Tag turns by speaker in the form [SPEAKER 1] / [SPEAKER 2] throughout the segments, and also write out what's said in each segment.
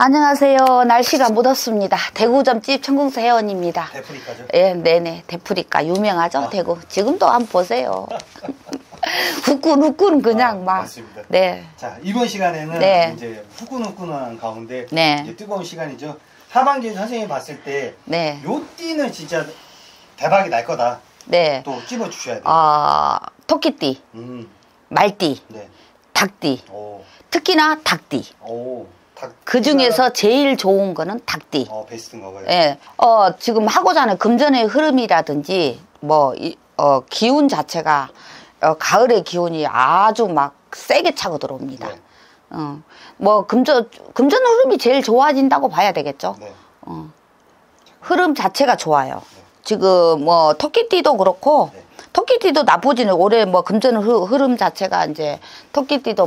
[SPEAKER 1] 안녕하세요. 날씨가 묻었습니다. 대구 점집 천궁서 회원입니다.
[SPEAKER 2] 대프리카죠?
[SPEAKER 1] 예, 네네. 대프리카 유명하죠, 대구. 지금도 한번 보세요. 후끈후끈 그냥 막.
[SPEAKER 2] 맞습니다.
[SPEAKER 1] 네.
[SPEAKER 2] 자, 이번 시간에는
[SPEAKER 1] 네.
[SPEAKER 2] 이제 후끈후끈한 가운데
[SPEAKER 1] 네.
[SPEAKER 2] 이제 뜨거운 시간이죠. 하반기 선생님이 봤을 때
[SPEAKER 1] 네.
[SPEAKER 2] 요 띠는 진짜 대박이 날 거다.
[SPEAKER 1] 네.
[SPEAKER 2] 또 찝어 주셔야 돼요.
[SPEAKER 1] 토끼띠,
[SPEAKER 2] 음.
[SPEAKER 1] 말띠,
[SPEAKER 2] 네.
[SPEAKER 1] 닭띠.
[SPEAKER 2] 오.
[SPEAKER 1] 특히나 닭띠.
[SPEAKER 2] 오. 닭.
[SPEAKER 1] 그 중에서 제일 좋은 거는 닭띠.
[SPEAKER 2] 베스트인가 봐요.
[SPEAKER 1] 예. 지금 하고자 하는 금전의 흐름이라든지, 기운 자체가, 가을의 기운이 아주 막 세게 차고 들어옵니다.
[SPEAKER 2] 네.
[SPEAKER 1] 금전 흐름이 제일 좋아진다고 봐야 되겠죠.
[SPEAKER 2] 네.
[SPEAKER 1] 흐름 자체가 좋아요.
[SPEAKER 2] 네.
[SPEAKER 1] 지금 토끼띠도 그렇고,
[SPEAKER 2] 네.
[SPEAKER 1] 토끼띠도 나쁘지는 올해 금전 흐름 자체가 이제, 토끼띠도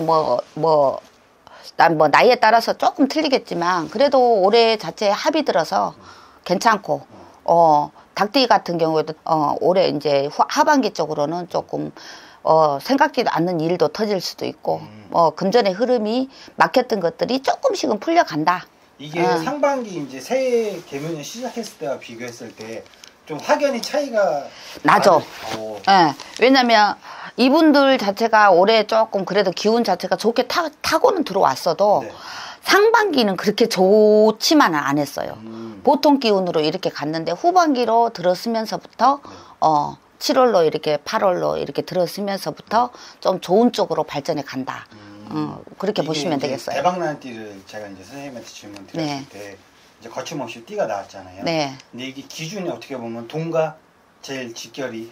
[SPEAKER 1] 난 나이에 따라서 조금 틀리겠지만, 그래도 올해 자체 합이 들어서 괜찮고, 닭띠 같은 경우에도, 올해 이제 하반기 쪽으로는 조금, 생각지도 않는 일도 터질 수도 있고, 금전의 흐름이 막혔던 것들이 조금씩은 풀려간다.
[SPEAKER 2] 이게 상반기 이제 새해 개면을 시작했을 때와 비교했을 때 좀 확연히 차이가
[SPEAKER 1] 나죠. 예. 왜냐면 이분들 자체가 올해 조금 그래도 기운 자체가 좋게 타고는 들어왔어도
[SPEAKER 2] 네.
[SPEAKER 1] 상반기는 그렇게 좋지만은 안 했어요. 보통 기운으로 이렇게 갔는데 후반기로 들었으면서부터 7월로 이렇게 8월로 이렇게 들었으면서부터 좀 좋은 쪽으로 발전해 간다. 그렇게 보시면 되겠어요.
[SPEAKER 2] 대박나는 띠를 제가 이제 선생님한테 질문 드렸을
[SPEAKER 1] 네.
[SPEAKER 2] 때 이제 거침없이 띠가 나왔잖아요.
[SPEAKER 1] 네.
[SPEAKER 2] 근데 이게 기준이 어떻게 보면 돈과 제일 직결이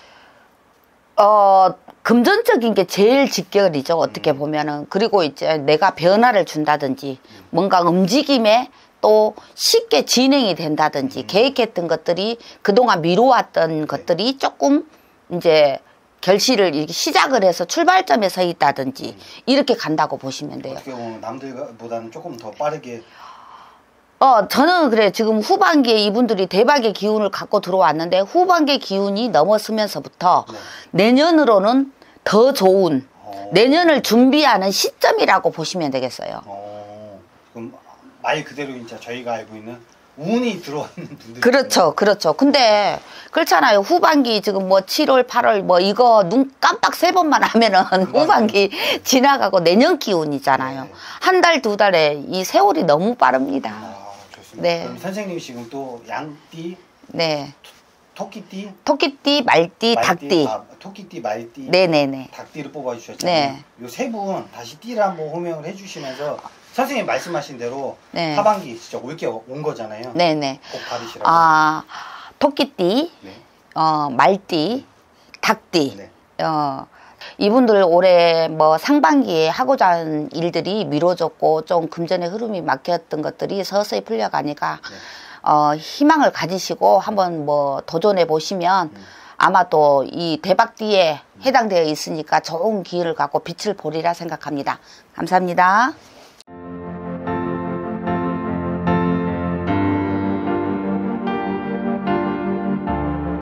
[SPEAKER 1] 금전적인 게 제일 직결이죠. 어떻게 보면은. 그리고 이제 내가 변화를 준다든지 뭔가 움직임에 또 쉽게 진행이 된다든지 계획했던 것들이 그동안 미뤄왔던 것들이 조금 이제 결실을 이렇게 시작을 해서 출발점에 서 있다든지 이렇게 간다고 보시면 돼요.
[SPEAKER 2] 어떻게 보면 남들보다는 조금 더 빠르게
[SPEAKER 1] 저는 그래 지금 후반기에 이분들이 대박의 기운을 갖고 들어왔는데 후반기 기운이 넘어서면서부터 내년으로는 더 좋은 내년을 준비하는 시점이라고 보시면 되겠어요.
[SPEAKER 2] 그럼 말 그대로 진짜 저희가 알고 있는 운이 들어오는 분들.
[SPEAKER 1] 그렇죠, 그렇죠. 근데 그렇잖아요. 후반기 지금 7월, 8월 이거 눈 깜빡 3번만 하면은 후반기 지나가고 내년 기운이잖아요.
[SPEAKER 2] 네.
[SPEAKER 1] 한 달, 두 달에 이 세월이 너무 빠릅니다.
[SPEAKER 2] 좋습니다.
[SPEAKER 1] 네.
[SPEAKER 2] 그럼 선생님 지금 또 양띠,
[SPEAKER 1] 네.
[SPEAKER 2] 토끼띠,
[SPEAKER 1] 말띠, 닭띠.
[SPEAKER 2] 토끼띠, 말띠,
[SPEAKER 1] 네네네.
[SPEAKER 2] 닭띠를 뽑아주셨잖아요.
[SPEAKER 1] 네.
[SPEAKER 2] 요 세 분 다시 띠를 한번 호명을 해주시면서 선생님 말씀하신 대로
[SPEAKER 1] 네.
[SPEAKER 2] 하반기 진짜 올게 온 거잖아요.
[SPEAKER 1] 네네.
[SPEAKER 2] 꼭 받으시라고.
[SPEAKER 1] 토끼띠,
[SPEAKER 2] 네.
[SPEAKER 1] 말띠, 닭띠.
[SPEAKER 2] 네.
[SPEAKER 1] 이분들 올해 상반기에 하고자 하는 일들이 미뤄졌고 좀 금전의 흐름이 막혔던 것들이 서서히 풀려가니까 희망을 가지시고 한번 도전해 보시면 아마 또 이 대박띠에 해당되어 있으니까 좋은 기회를 갖고 빛을 보리라 생각합니다. 감사합니다.